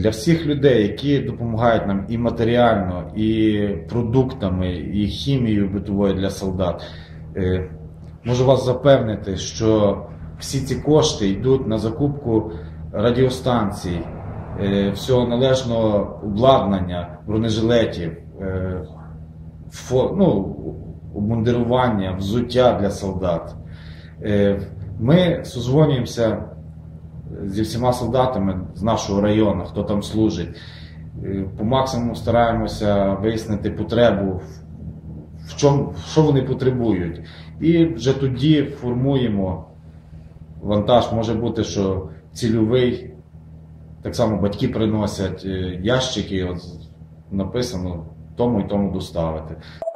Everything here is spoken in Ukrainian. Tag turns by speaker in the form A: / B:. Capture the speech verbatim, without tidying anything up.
A: Для всіх людей, які допомагають нам і матеріально, і продуктами, і хімією битовою для солдат, можу вас запевнити, що всі ці кошти йдуть на закупку радіостанцій, всього належного обладнання, бронежилетів, ну, обмундирування, взуття для солдат. Ми созвонюємося зі всіма солдатами з нашого району, хто там служить. По максимуму стараємося вияснити потребу, в чому, що вони потребують. І вже тоді формуємо вантаж. Може бути, що цільовий, так само батьки приносять ящики, от написано тому і тому доставити.